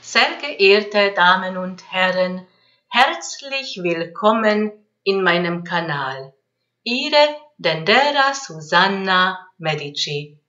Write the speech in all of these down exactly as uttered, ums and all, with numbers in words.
Sehr geehrte Damen und Herren, herzlich willkommen in meinem Kanal. Ihre Dendera Susanna Medici.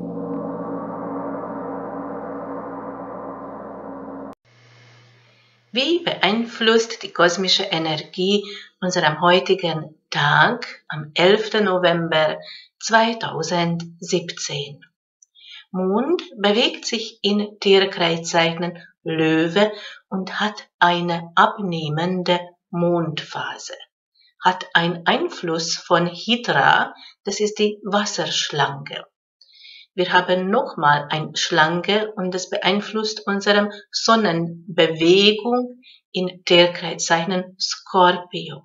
Wie beeinflusst die kosmische Energie unseren heutigen Tag am elften November zweitausendsiebzehn? Mond bewegt sich in Tierkreiszeichen Löwe und hat eine abnehmende Mondphase. Hat einen Einfluss von Hydra, das ist die Wasserschlange. Wir haben nochmal eine Schlange und das beeinflusst unsere Sonnenbewegung in Tierkreiszeichen Skorpion.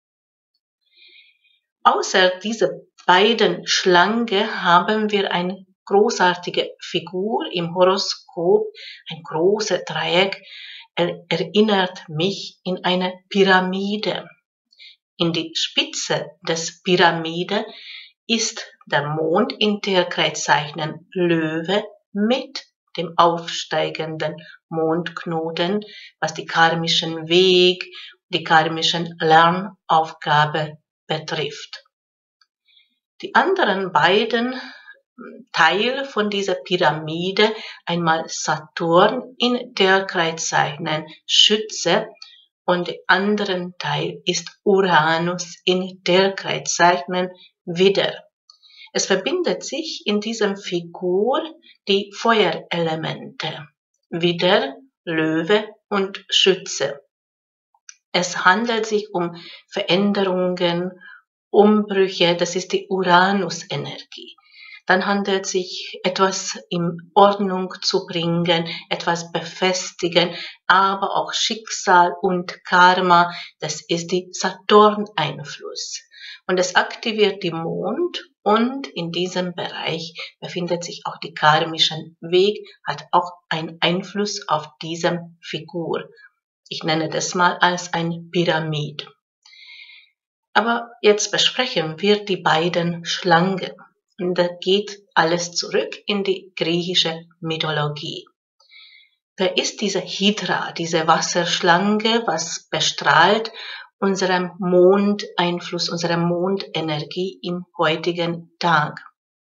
Außer diese beiden Schlangen haben wir eine großartige Figur im Horoskop, ein großes Dreieck, er erinnert mich in eine Pyramide. In die Spitze des Pyramide ist der Mond in Tierkreiszeichen Löwe mit dem aufsteigenden Mondknoten, was die karmischen Weg, die karmischen Lernaufgabe betrifft. Die anderen beiden Teil von dieser Pyramide, einmal Saturn in Tierkreiszeichen Schütze und der andere Teil ist Uranus in Tierkreiszeichen Widder. Es verbindet sich in diesem Figur die Feuerelemente, Widder, Löwe und Schütze. Es handelt sich um Veränderungen, Umbrüche, das ist die Uranus-Energie. Dann handelt es sich etwas in Ordnung zu bringen, etwas befestigen, aber auch Schicksal und Karma, das ist die Saturn-Einfluss. Und es aktiviert die Mond und in diesem Bereich befindet sich auch die karmische Weg, hat auch einen Einfluss auf diese Figur. Ich nenne das mal als eine Pyramide. Aber jetzt besprechen wir die beiden Schlangen. Und da geht alles zurück in die griechische Mythologie. Wer ist diese Hydra, diese Wasserschlange, was bestrahlt unseren Mondeinfluss, unsere Mondenergie im heutigen Tag?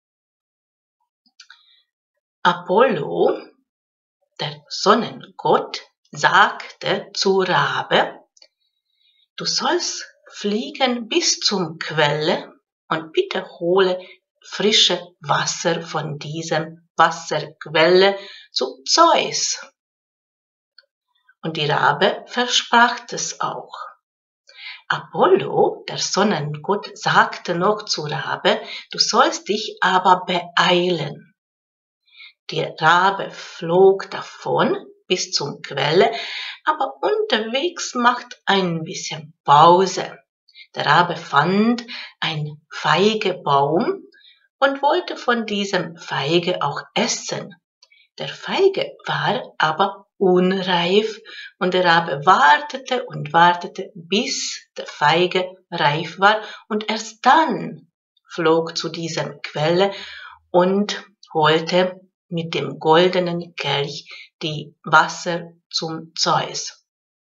Apollo, der Sonnengott, sagte zu Rabe, du sollst fliegen bis zum Quelle und bitte hole frische Wasser von diesem Wasserquelle zu Zeus. Und die Rabe versprach es auch. Apollo, der Sonnengott, sagte noch zu Rabe, du sollst dich aber beeilen. Die Rabe flog davon bis zum Quelle, aber unterwegs macht ein bisschen Pause. Der Rabe fand einen Feigebaum und wollte von diesem Feige auch essen. Der Feige war aber unreif und der Rabe wartete und wartete, bis der Feige reif war und erst dann flog zu dieser Quelle und holte mit dem goldenen Kelch die Wasser zum Zeus.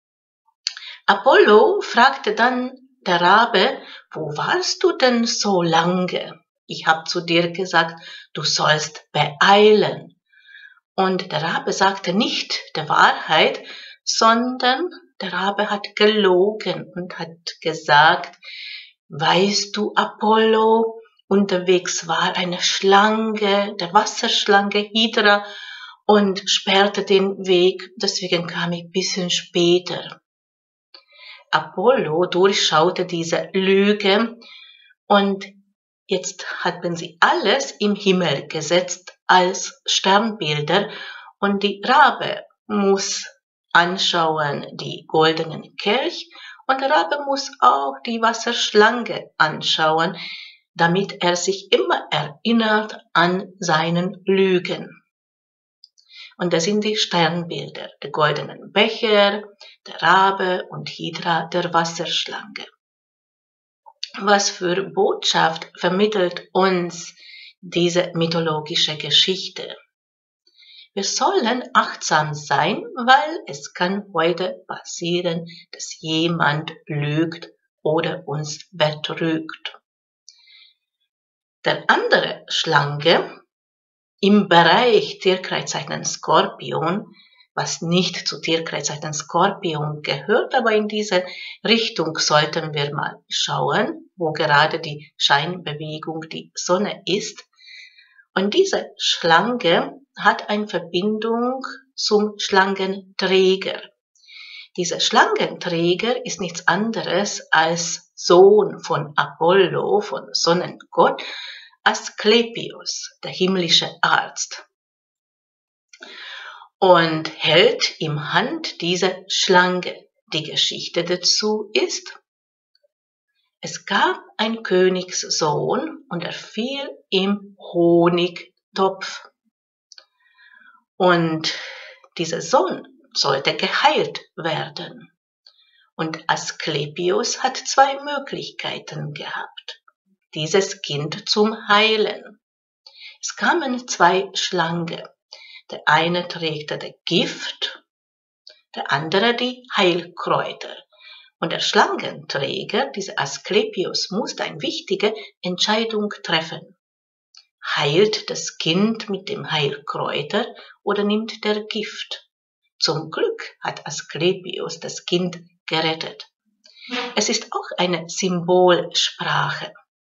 Apollo fragte dann der Rabe, wo warst du denn so lange? Ich habe zu dir gesagt, du sollst beeilen. Und der Rabe sagte nicht der Wahrheit, sondern der Rabe hat gelogen und hat gesagt, weißt du, Apollo, unterwegs war eine Schlange, der Wasserschlange Hydra, und sperrte den Weg, deswegen kam ich ein bisschen später. Apollo durchschaute diese Lüge und jetzt hatten sie alles im Himmel gesetzt als Sternbilder und die Rabe muss anschauen die goldenen Kelch und der Rabe muss auch die Wasserschlange anschauen, damit er sich immer erinnert an seinen Lügen. Und das sind die Sternbilder, der goldenen Becher, der Rabe und Hydra, der Wasserschlange. Was für Botschaft vermittelt uns diese mythologische Geschichte? Wir sollen achtsam sein, weil es kann heute passieren, dass jemand lügt oder uns betrügt. Der andere Schlange im Bereich Tierkreiszeichen Skorpion, was nicht zu Tierkreiszeichen Skorpion gehört, aber in diese Richtung sollten wir mal schauen, wo gerade die Scheinbewegung die Sonne ist. Und diese Schlange hat eine Verbindung zum Schlangenträger. Dieser Schlangenträger ist nichts anderes als Sohn von Apollo, von Sonnengott, Asklepios, der himmlische Arzt. Und hält im Hand diese Schlange. Die Geschichte dazu ist, es gab einen Königssohn und er fiel im Honigtopf. Und dieser Sohn sollte geheilt werden. Und Asklepios hat zwei Möglichkeiten gehabt, dieses Kind zum Heilen. Es kamen zwei Schlangen. Der eine trägt das Gift, der andere die Heilkräuter. Und der Schlangenträger, dieser Asklepios, musste eine wichtige Entscheidung treffen. Heilt das Kind mit dem Heilkräuter oder nimmt der Gift? Zum Glück hat Asklepios das Kind gerettet. Es ist auch eine Symbolsprache.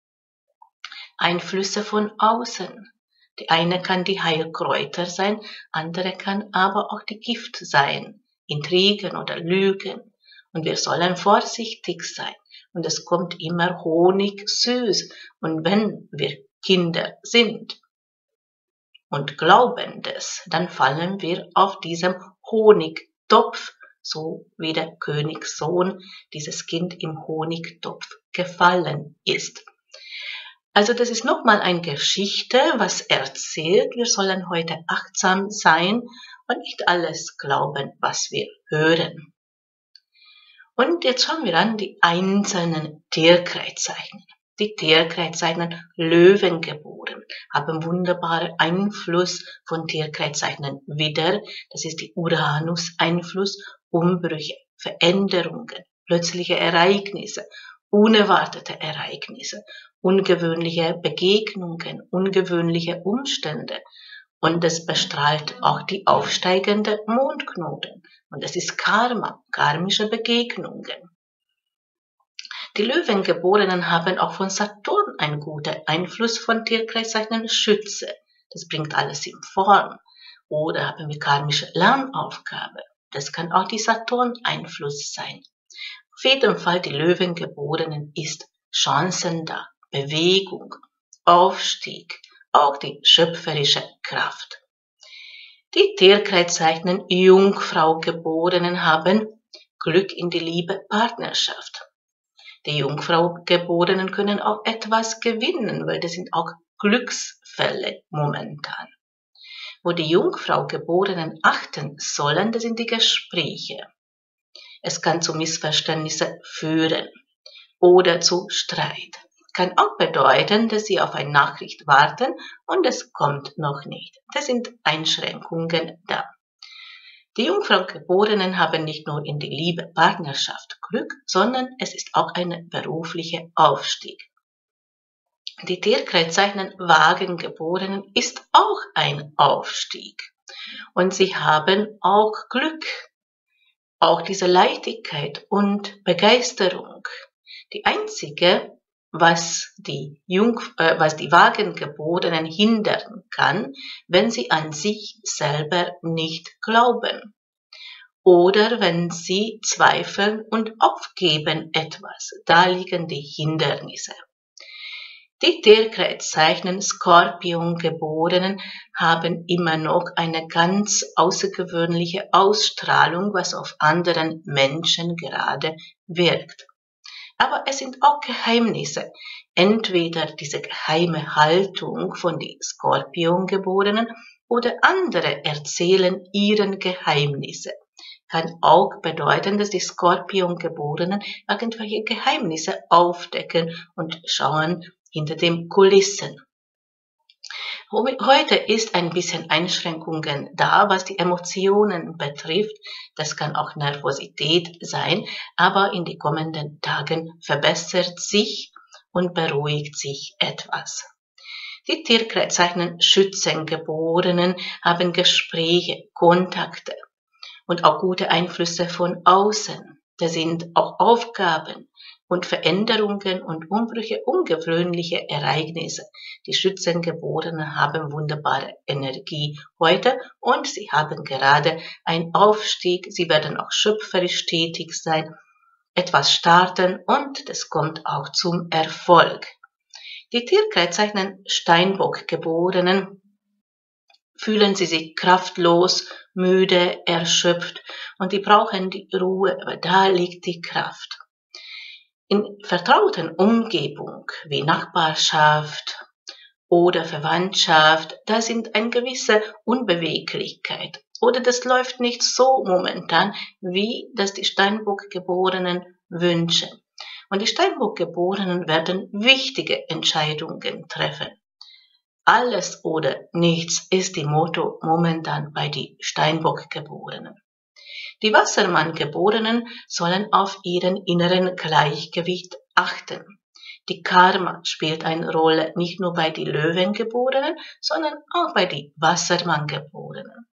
Einflüsse von außen. Die eine kann die Heilkräuter sein, andere kann aber auch die Gift sein, Intrigen oder Lügen. Und wir sollen vorsichtig sein. Und es kommt immer Honig süß. Und wenn wir Kinder sind und glauben das, dann fallen wir auf diesem Honigtopf, so wie der Königssohn dieses Kind im Honigtopf gefallen ist. Also das ist nochmal eine Geschichte, was erzählt, wir sollen heute achtsam sein und nicht alles glauben, was wir hören. Und jetzt schauen wir an die einzelnen Tierkreiszeichen. Die Tierkreiszeichen Löwengeboren haben wunderbaren Einfluss von Tierkreiszeichen Widder. Das ist die Uranus-Einfluss, Umbrüche, Veränderungen, plötzliche Ereignisse, unerwartete Ereignisse, ungewöhnliche Begegnungen, ungewöhnliche Umstände. Und es bestrahlt auch die aufsteigende Mondknoten. Und es ist Karma, karmische Begegnungen. Die Löwengeborenen haben auch von Saturn einen guten Einfluss von Tierkreiszeichen Schütze. Das bringt alles in Form. Oder haben wir karmische Lernaufgabe. Das kann auch die Saturn-Einfluss sein. Auf jeden Fall, die Löwengeborenen ist Chancen da, Bewegung, Aufstieg, auch die schöpferische Kraft. Die Tierkreiszeichen Jungfrau-Geborenen haben Glück in die Liebe, Partnerschaft. Die Jungfrau-Geborenen können auch etwas gewinnen, weil das sind auch Glücksfälle momentan. Wo die Jungfrau-Geborenen achten sollen, das sind die Gespräche. Es kann zu Missverständnissen führen oder zu Streit. Kann auch bedeuten, dass sie auf eine Nachricht warten und es kommt noch nicht. Das sind Einschränkungen da. Die Jungfrau-Geborenen haben nicht nur in die Liebe, Partnerschaft Glück, sondern es ist auch ein beruflicher Aufstieg. Die Tierkreiszeichen Wagengeborenen ist auch ein Aufstieg. Und sie haben auch Glück, auch diese Leichtigkeit und Begeisterung. Die einzige, was die, Jung, äh, was die Wagengeborenen hindern kann, wenn sie an sich selber nicht glauben. Oder wenn sie zweifeln und aufgeben etwas. Da liegen die Hindernisse. Die Tierkreiszeichen Skorpion-Geborenen haben immer noch eine ganz außergewöhnliche Ausstrahlung, was auf anderen Menschen gerade wirkt. Aber es sind auch Geheimnisse. Entweder diese geheime Haltung von den Skorpion-Geborenen oder andere erzählen ihren Geheimnisse. Kann auch bedeuten, dass die Skorpion-Geborenen irgendwelche Geheimnisse aufdecken und schauen hinter den Kulissen. Heute ist ein bisschen Einschränkungen da, was die Emotionen betrifft. Das kann auch Nervosität sein, aber in den kommenden Tagen verbessert sich und beruhigt sich etwas. Die Tierkreiszeichen Schützengeborenen haben Gespräche, Kontakte und auch gute Einflüsse von außen. Das sind auch Aufgaben und Veränderungen und Umbrüche, ungewöhnliche Ereignisse. Die Schützengeborenen haben wunderbare Energie heute und sie haben gerade einen Aufstieg. Sie werden auch schöpferisch tätig sein, etwas starten und das kommt auch zum Erfolg. Die Tierkreiszeichen Steinbock-Geborenen fühlen sie sich kraftlos, müde, erschöpft und die brauchen die Ruhe, aber da liegt die Kraft. In vertrauten Umgebung wie Nachbarschaft oder Verwandtschaft, da sind eine gewisse Unbeweglichkeit oder das läuft nicht so momentan, wie das die Steinbock-Geborenen wünschen. Und die Steinbock-Geborenen werden wichtige Entscheidungen treffen. Alles oder nichts ist die Motto momentan bei den Steinbock-Geborenen. Die Wassermann-Geborenen sollen auf ihren inneren Gleichgewicht achten. Die Karma spielt eine Rolle nicht nur bei den Löwengeborenen, sondern auch bei den Wassermann-Geborenen.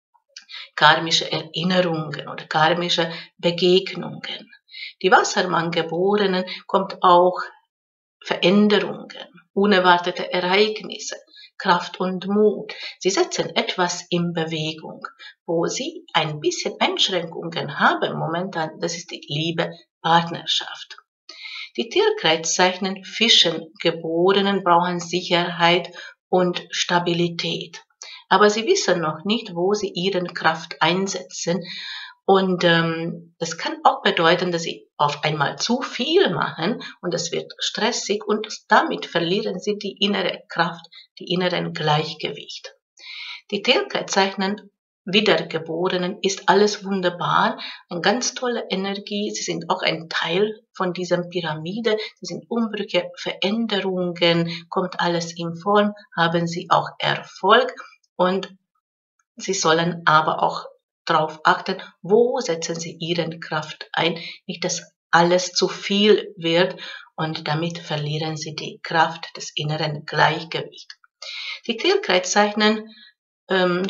Karmische Erinnerungen oder karmische Begegnungen. Die Wassermann-Geborenen kommt auch Veränderungen, unerwartete Ereignisse, Kraft und Mut. Sie setzen etwas in Bewegung, wo sie ein bisschen Einschränkungen haben momentan, das ist die Liebe, Partnerschaft. Die Tierkreiszeichen Fischengeborenen brauchen Sicherheit und Stabilität. Aber sie wissen noch nicht, wo sie ihre Kraft einsetzen. Und ähm, das kann auch bedeuten, dass sie auf einmal zu viel machen und es wird stressig und damit verlieren sie die innere Kraft, die inneren Gleichgewicht. Die Tierkreiszeichen Wiedergeborenen ist alles wunderbar, eine ganz tolle Energie. Sie sind auch ein Teil von dieser Pyramide. Sie sind Umbrüche, Veränderungen, kommt alles in Form, haben sie auch Erfolg und sie sollen aber auch darauf achten, wo setzen sie ihre Kraft ein, nicht dass alles zu viel wird und damit verlieren sie die Kraft des inneren Gleichgewichts. Die Tierkreiszeichen ähm,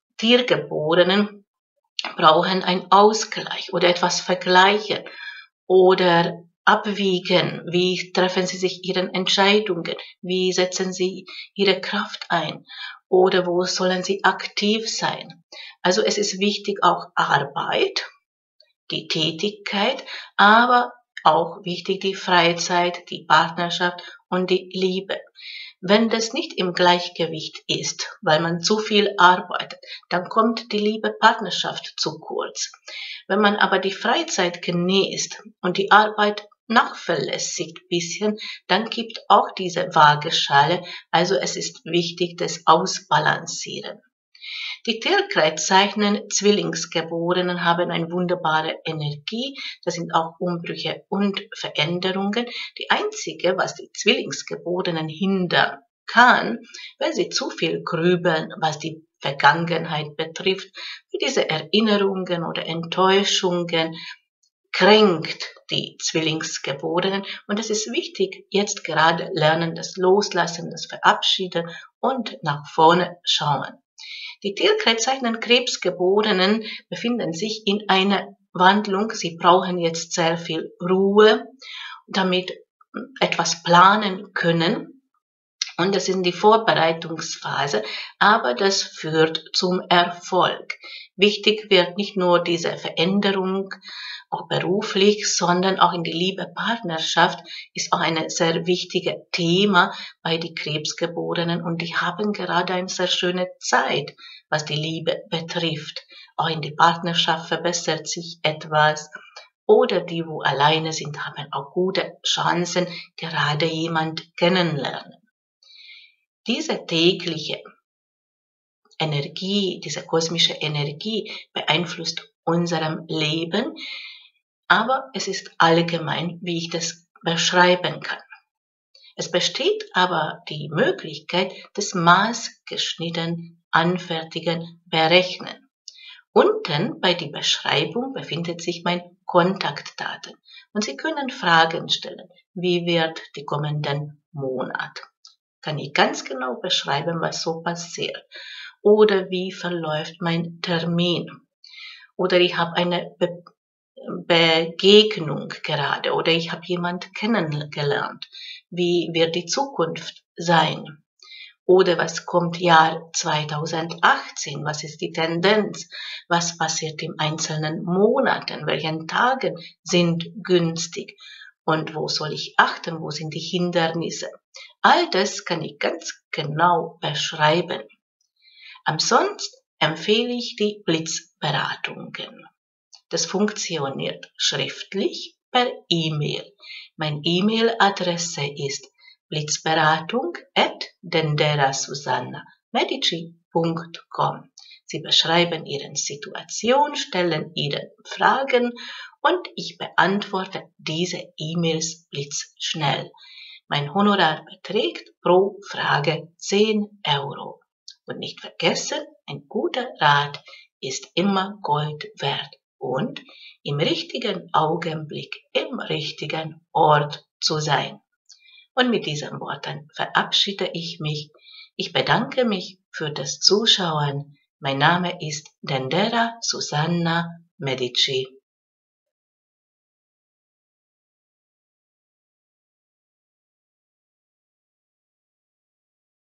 Tiergeborenen brauchen einen Ausgleich oder etwas vergleichen oder abwiegen, wie treffen sie sich ihre Entscheidungen, wie setzen sie ihre Kraft ein oder wo sollen sie aktiv sein. Also es ist wichtig auch Arbeit, die Tätigkeit, aber auch wichtig die Freizeit, die Partnerschaft und die Liebe. Wenn das nicht im Gleichgewicht ist, weil man zu viel arbeitet, dann kommt die Liebe Partnerschaft zu kurz. Wenn man aber die Freizeit genießt und die Arbeit nachverlässigt bisschen, dann gibt auch diese Waageschale, also es ist wichtig, das Ausbalancieren. Die Tierkreiszeichen Zwillingsgeborenen haben eine wunderbare Energie, das sind auch Umbrüche und Veränderungen. Die einzige, was die Zwillingsgeborenen hindern kann, wenn sie zu viel grübeln, was die Vergangenheit betrifft, wie diese Erinnerungen oder Enttäuschungen, kränkt die Zwillingsgeborenen und es ist wichtig, jetzt gerade lernen, das Loslassen, das Verabschieden und nach vorne schauen. Die Tierkreiszeichen Krebsgeborenen befinden sich in einer Wandlung. Sie brauchen jetzt sehr viel Ruhe, damit etwas planen können. Und das ist die Vorbereitungsphase, aber das führt zum Erfolg. Wichtig wird nicht nur diese Veränderung, auch beruflich, sondern auch in die Liebe, Partnerschaft ist auch ein sehr wichtiges Thema bei den Krebsgeborenen und die haben gerade eine sehr schöne Zeit, was die Liebe betrifft. Auch in die Partnerschaft verbessert sich etwas oder die, wo alleine sind, haben auch gute Chancen, gerade jemand kennenlernen. Diese tägliche Energie, diese kosmische Energie beeinflusst unserem Leben, aber es ist allgemein, wie ich das beschreiben kann. Es besteht aber die Möglichkeit des maßgeschnitten Anfertigen berechnen. Unten bei der Beschreibung befindet sich mein Kontaktdaten und Sie können Fragen stellen. Wie wird die kommenden Monat? Kann ich ganz genau beschreiben, was so passiert? Oder wie verläuft mein Termin? Oder ich habe eine Be Begegnung gerade oder ich habe jemand kennengelernt. Wie wird die Zukunft sein? Oder was kommt Jahr zweitausendachtzehn? Was ist die Tendenz? Was passiert in einzelnen Monaten? Welche Tage sind günstig? Und wo soll ich achten? Wo sind die Hindernisse? All das kann ich ganz genau beschreiben. Ansonsten empfehle ich die Blitzberatungen. Das funktioniert schriftlich per E-Mail. Meine E-Mail-Adresse ist blitzberatung at denderasusanna medici punkt com. Sie beschreiben Ihre Situation, stellen Ihre Fragen und ich beantworte diese E-Mails blitzschnell. Mein Honorar beträgt pro Frage zehn Euro. Und nicht vergessen, ein guter Rat ist immer Gold wert. Und im richtigen Augenblick, im richtigen Ort zu sein. Und mit diesen Worten verabschiede ich mich. Ich bedanke mich für das Zuschauen. Mein Name ist Dendera Susanna Medici.